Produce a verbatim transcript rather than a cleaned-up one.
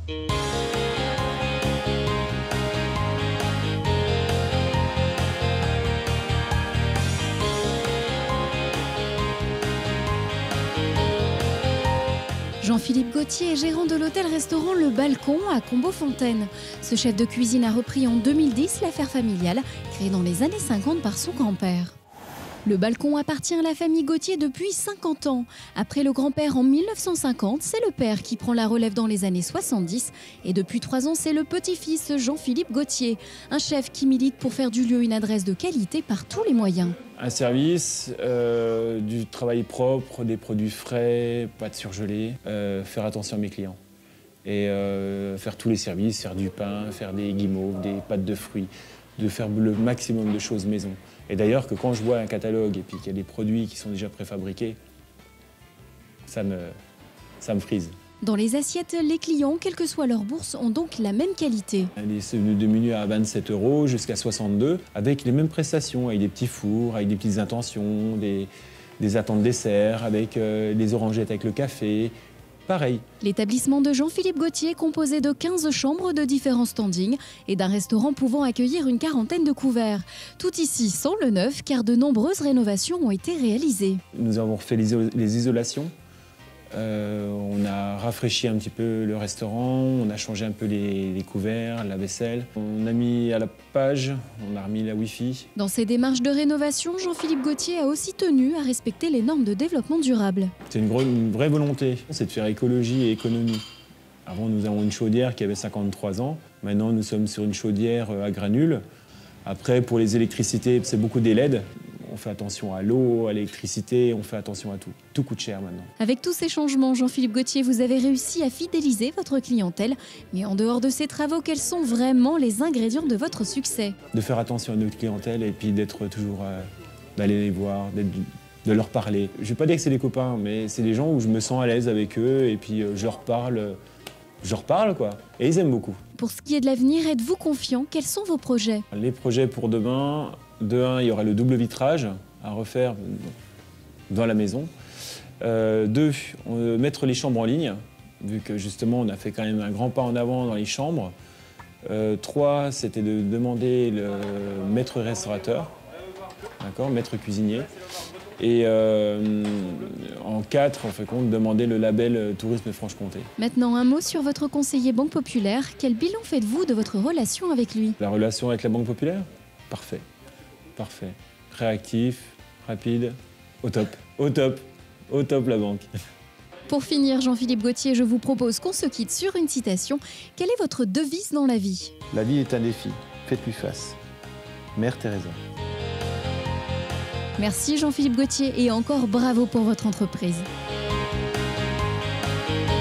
Jean-Philippe Gauthier est gérant de l'hôtel-restaurant Le Balcon à Combeau-Fontaine. Ce chef de cuisine a repris en deux mille dix l'affaire familiale, créée dans les années cinquante par son grand-père. Le Balcon appartient à la famille Gauthier depuis cinquante ans. Après le grand-père en mille neuf cent cinquante, c'est le père qui prend la relève dans les années soixante-dix. Et depuis trois ans, c'est le petit-fils Jean-Philippe Gauthier, un chef qui milite pour faire du lieu une adresse de qualité par tous les moyens. Un service, euh, du travail propre, des produits frais, pas de surgelés, euh, faire attention à mes clients. Et euh, faire tous les services, faire du pain, faire des guimauves, des pâtes de fruits, de faire le maximum de choses maison. Et d'ailleurs que quand je vois un catalogue et puis qu'il y a des produits qui sont déjà préfabriqués, ça me, ça me frise. Dans les assiettes, les clients, quelle que soit leur bourse, ont donc la même qualité. Des menus à vingt-sept euros jusqu'à soixante-deux, avec les mêmes prestations, avec des petits fours, avec des petites intentions, des, des attentes dessert, avec euh, les orangettes avec le café. Pareil. L'établissement de Jean-Philippe Gauthier est composé de quinze chambres de différents standings et d'un restaurant pouvant accueillir une quarantaine de couverts. Tout ici sans le neuf, car de nombreuses rénovations ont été réalisées. Nous avons refait les isolations. Euh, on a rafraîchi un petit peu le restaurant, on a changé un peu les, les couverts, la vaisselle. On a mis à la page, on a remis la Wi-Fi. Dans ces démarches de rénovation, Jean-Philippe Gauthier a aussi tenu à respecter les normes de développement durable. C'est une, une vraie volonté, c'est de faire écologie et économie. Avant, nous avons une chaudière qui avait cinquante-trois ans. Maintenant, nous sommes sur une chaudière à granules. Après, pour les électricités, c'est beaucoup des L E D. On fait attention à l'eau, à l'électricité, on fait attention à tout. Tout coûte cher maintenant. Avec tous ces changements, Jean-Philippe Gauthier, vous avez réussi à fidéliser votre clientèle. Mais en dehors de ces travaux, quels sont vraiment les ingrédients de votre succès? De faire attention à notre clientèle et puis d'être toujours, euh, d'aller les voir, de leur parler. Je ne vais pas dire que c'est des copains, mais c'est des gens où je me sens à l'aise avec eux et puis euh, je leur parle, euh, je leur parle quoi. Et ils aiment beaucoup. Pour ce qui est de l'avenir, êtes-vous confiant? Quels sont vos projets? Les projets pour demain, de un, il y aura le double vitrage à refaire dans la maison. Euh, deux, on, mettre les chambres en ligne, vu que justement on a fait quand même un grand pas en avant dans les chambres. Euh, trois, c'était de demander le maître restaurateur, d'accord, maître cuisinier. Et euh, en quatre, on fait compte demander le label Tourisme Franche-Comté. Maintenant, un mot sur votre conseiller Banque Populaire. Quel bilan faites-vous de votre relation avec lui? La relation avec la Banque Populaire? Parfait. Parfait. Réactif, rapide, au top. Au top. Au top la banque. Pour finir, Jean-Philippe Gauthier, je vous propose qu'on se quitte sur une citation. Quelle est votre devise dans la vie? La vie est un défi. Faites-lui face. Mère Teresa. Merci Jean-Philippe Gauthier et encore bravo pour votre entreprise.